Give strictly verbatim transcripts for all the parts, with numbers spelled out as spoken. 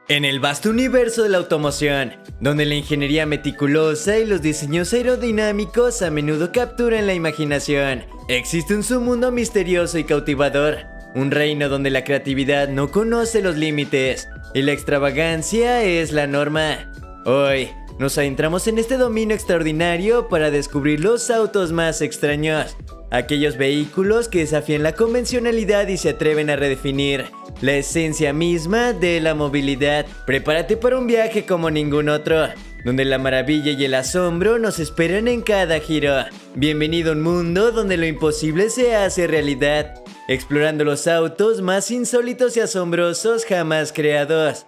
En el vasto universo de la automoción, donde la ingeniería meticulosa y los diseños aerodinámicos a menudo capturan la imaginación, existe un submundo misterioso y cautivador, un reino donde la creatividad no conoce los límites y la extravagancia es la norma. Hoy, nos adentramos en este dominio extraordinario para descubrir los autos más extraños, aquellos vehículos que desafían la convencionalidad y se atreven a redefinir la esencia misma de la movilidad. Prepárate para un viaje como ningún otro, donde la maravilla y el asombro nos esperan en cada giro. Bienvenido a un mundo donde lo imposible se hace realidad, explorando los autos más insólitos y asombrosos jamás creados.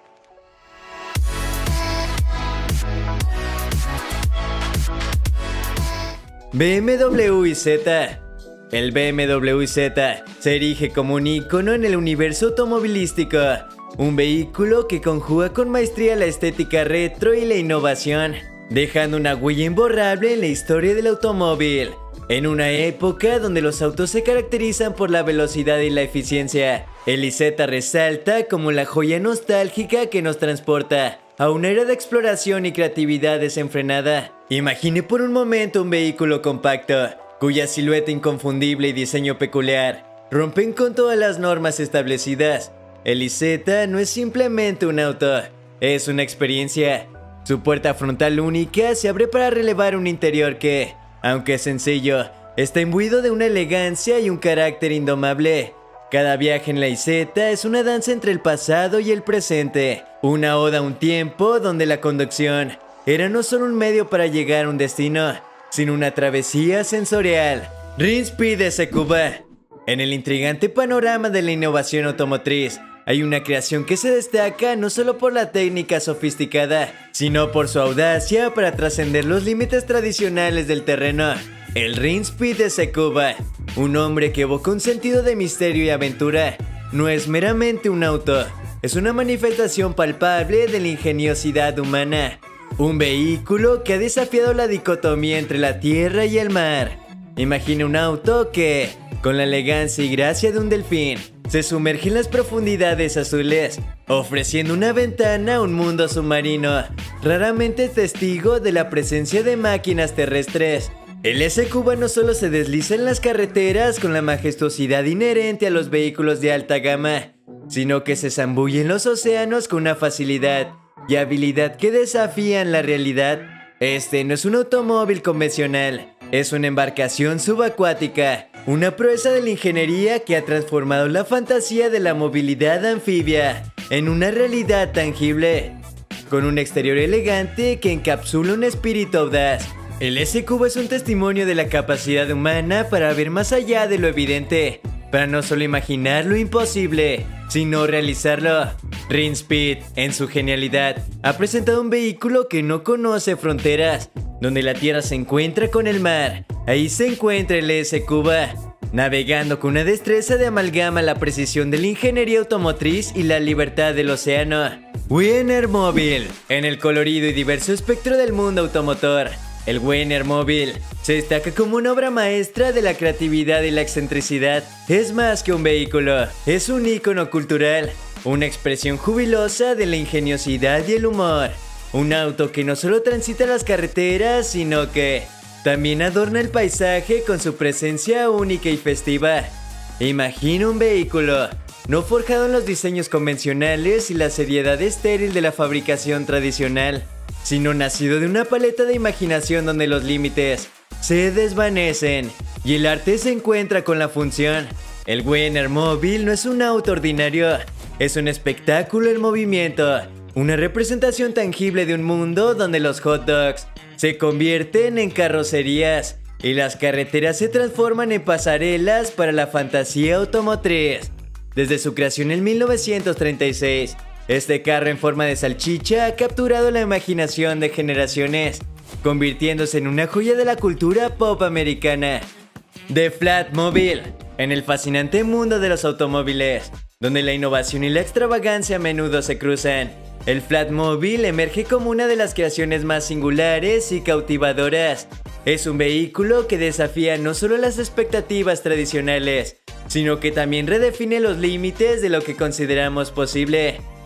B M W i Z. El B M W i Z se erige como un ícono en el universo automovilístico, un vehículo que conjuga con maestría la estética retro y la innovación, dejando una huella imborrable en la historia del automóvil. En una época donde los autos se caracterizan por la velocidad y la eficiencia, el i Z resalta como la joya nostálgica que nos transporta a una era de exploración y creatividad desenfrenada. Imagine por un momento un vehículo compacto, cuya silueta inconfundible y diseño peculiar rompen con todas las normas establecidas. El i Z no es simplemente un auto, es una experiencia. Su puerta frontal única se abre para relevar un interior que, aunque sencillo, está imbuido de una elegancia y un carácter indomable. Cada viaje en la i Z es una danza entre el pasado y el presente, una oda a un tiempo donde la conducción era no solo un medio para llegar a un destino, sino una travesía sensorial. Rinspeed S Q V. En el intrigante panorama de la innovación automotriz, hay una creación que se destaca no solo por la técnica sofisticada, sino por su audacia para trascender los límites tradicionales del terreno. El Rinspeed S Q V, un hombre que evoca un sentido de misterio y aventura, no es meramente un auto, es una manifestación palpable de la ingeniosidad humana. Un vehículo que ha desafiado la dicotomía entre la tierra y el mar. Imagina un auto que, con la elegancia y gracia de un delfín, se sumerge en las profundidades azules, ofreciendo una ventana a un mundo submarino, raramente testigo de la presencia de máquinas terrestres. El S Q V no solo se desliza en las carreteras con la majestuosidad inherente a los vehículos de alta gama, sino que se zambulle en los océanos con una facilidad y habilidad que desafían la realidad. Este no es un automóvil convencional, es una embarcación subacuática, una proeza de la ingeniería que ha transformado la fantasía de la movilidad anfibia en una realidad tangible. Con un exterior elegante que encapsula un espíritu audaz, el S Q V es un testimonio de la capacidad humana para ver más allá de lo evidente, para no solo imaginar lo imposible, sino realizarlo. Rinspeed, en su genialidad, ha presentado un vehículo que no conoce fronteras, donde la tierra se encuentra con el mar. Ahí se encuentra el S Q V, navegando con una destreza de amalgama la precisión de la ingeniería automotriz y la libertad del océano. Wienermobile, en el colorido y diverso espectro del mundo automotor, el Wienermobile se destaca como una obra maestra de la creatividad y la excentricidad. Es más que un vehículo, es un ícono cultural, una expresión jubilosa de la ingeniosidad y el humor. Un auto que no solo transita las carreteras, sino que también adorna el paisaje con su presencia única y festiva. Imagina un vehículo no forjado en los diseños convencionales y la seriedad estéril de la fabricación tradicional, sino nacido de una paleta de imaginación donde los límites se desvanecen y el arte se encuentra con la función. El Wienermobile no es un auto ordinario, es un espectáculo en movimiento, una representación tangible de un mundo donde los hot dogs se convierten en carrocerías y las carreteras se transforman en pasarelas para la fantasía automotriz. Desde su creación en mil novecientos treinta y seis, este carro en forma de salchicha ha capturado la imaginación de generaciones, convirtiéndose en una joya de la cultura pop americana. The Flatmobile, en el fascinante mundo de los automóviles, donde la innovación y la extravagancia a menudo se cruzan, el Flatmobile emerge como una de las creaciones más singulares y cautivadoras. Es un vehículo que desafía no solo las expectativas tradicionales, sino que también redefine los límites de lo que consideramos posible.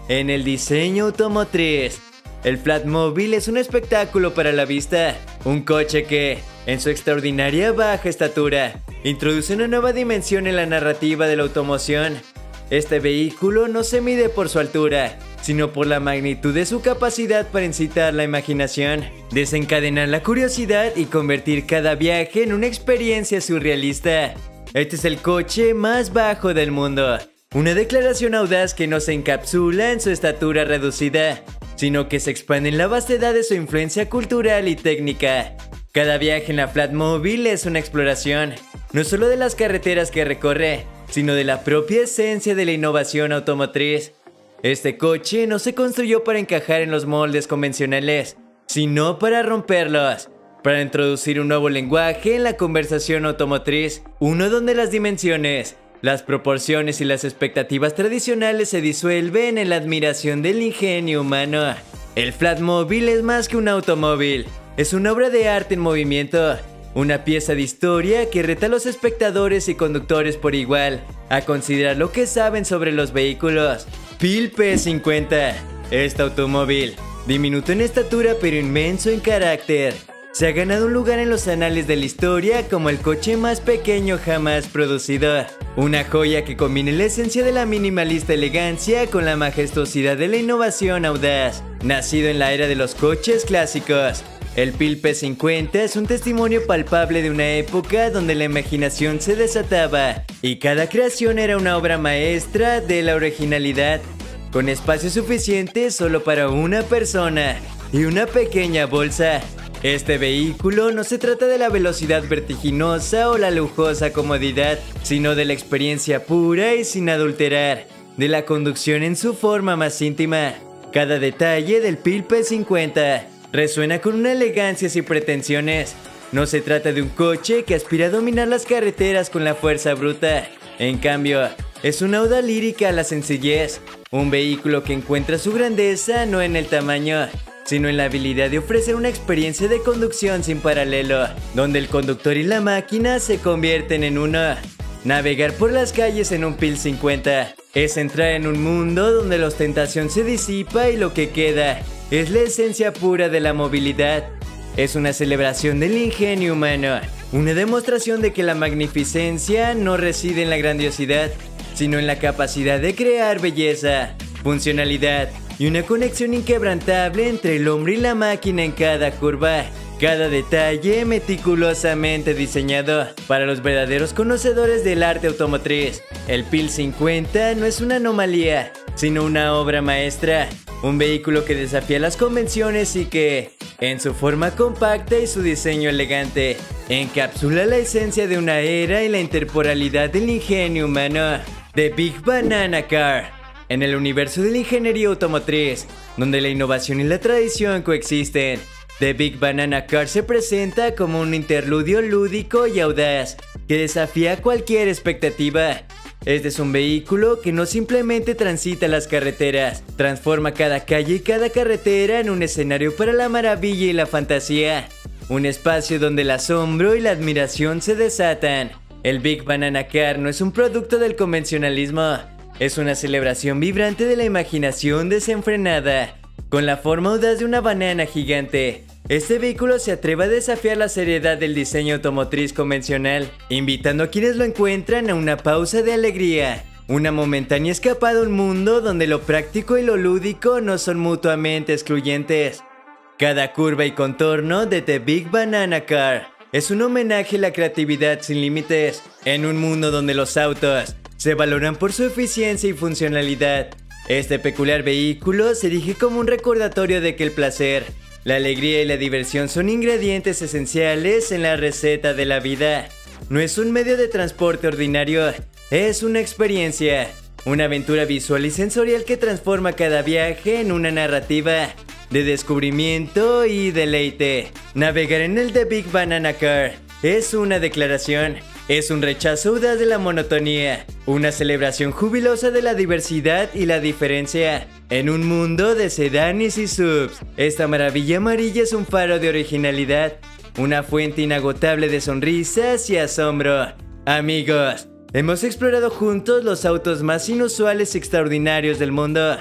en el diseño automotriz. El Flatmobile es un espectáculo para la vista, un coche que, en su extraordinaria baja estatura, introduce una nueva dimensión en la narrativa de la automoción. Este vehículo no se mide por su altura, sino por la magnitud de su capacidad para incitar la imaginación, desencadenar la curiosidad y convertir cada viaje en una experiencia surrealista. Este es el coche más bajo del mundo, una declaración audaz que no se encapsula en su estatura reducida, sino que se expande en la vastedad de su influencia cultural y técnica. Cada viaje en la Flatmobile es una exploración, no solo de las carreteras que recorre, sino de la propia esencia de la innovación automotriz. Este coche no se construyó para encajar en los moldes convencionales, sino para romperlos, para introducir un nuevo lenguaje en la conversación automotriz, uno donde las dimensiones, las proporciones y las expectativas tradicionales se disuelven en la admiración del ingenio humano. El Flatmobile es más que un automóvil, es una obra de arte en movimiento, una pieza de historia que reta a los espectadores y conductores por igual a considerar lo que saben sobre los vehículos. Pil P cincuenta. Este automóvil, diminuto en estatura pero inmenso en carácter, se ha ganado un lugar en los anales de la historia como el coche más pequeño jamás producido. Una joya que combina la esencia de la minimalista elegancia con la majestuosidad de la innovación audaz. Nacido en la era de los coches clásicos, el Pil P cincuenta es un testimonio palpable de una época donde la imaginación se desataba y cada creación era una obra maestra de la originalidad, con espacio suficiente solo para una persona y una pequeña bolsa. Este vehículo no se trata de la velocidad vertiginosa o la lujosa comodidad, sino de la experiencia pura y sin adulterar, de la conducción en su forma más íntima. Cada detalle del Pil P cincuenta resuena con una elegancia sin pretensiones. No se trata de un coche que aspira a dominar las carreteras con la fuerza bruta. En cambio, es una oda lírica a la sencillez. Un vehículo que encuentra su grandeza no en el tamaño, sino en la habilidad de ofrecer una experiencia de conducción sin paralelo, donde el conductor y la máquina se convierten en uno. Navegar por las calles en un Pil cincuenta es entrar en un mundo donde la ostentación se disipa y lo que queda es la esencia pura de la movilidad. Es una celebración del ingenio humano, una demostración de que la magnificencia no reside en la grandiosidad, sino en la capacidad de crear belleza, funcionalidad y una conexión inquebrantable entre el hombre y la máquina en cada curva. Cada detalle meticulosamente diseñado para los verdaderos conocedores del arte automotriz. El Pil cincuenta no es una anomalía, sino una obra maestra. Un vehículo que desafía las convenciones y que, en su forma compacta y su diseño elegante, encapsula la esencia de una era y la interporalidad del ingenio humano. The Big Banana Car. En el universo de la ingeniería automotriz, donde la innovación y la tradición coexisten, The Big Banana Car se presenta como un interludio lúdico y audaz que desafía cualquier expectativa. Este es un vehículo que no simplemente transita las carreteras, transforma cada calle y cada carretera en un escenario para la maravilla y la fantasía. Un espacio donde el asombro y la admiración se desatan. El Big Banana Car no es un producto del convencionalismo, es una celebración vibrante de la imaginación desenfrenada. Con la forma audaz de una banana gigante, este vehículo se atreve a desafiar la seriedad del diseño automotriz convencional, invitando a quienes lo encuentran a una pausa de alegría, una momentánea escapada a un mundo donde lo práctico y lo lúdico no son mutuamente excluyentes. Cada curva y contorno de The Big Banana Car es un homenaje a la creatividad sin límites, en un mundo donde los autos se valoran por su eficiencia y funcionalidad. Este peculiar vehículo se erige como un recordatorio de que el placer, la alegría y la diversión son ingredientes esenciales en la receta de la vida. No es un medio de transporte ordinario, es una experiencia, una aventura visual y sensorial que transforma cada viaje en una narrativa de descubrimiento y deleite. Navegar en el The Big Banana Car es una declaración. Es un rechazo audaz de la monotonía, una celebración jubilosa de la diversidad y la diferencia. En un mundo de sedanes y subs, esta maravilla amarilla es un faro de originalidad, una fuente inagotable de sonrisas y asombro. Amigos, hemos explorado juntos los autos más inusuales y extraordinarios del mundo.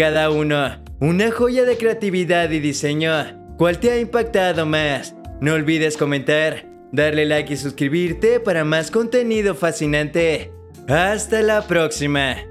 cada uno, una joya de creatividad y diseño. ¿Cuál te ha impactado más? No olvides comentar, darle like y suscribirte para más contenido fascinante. ¡Hasta la próxima!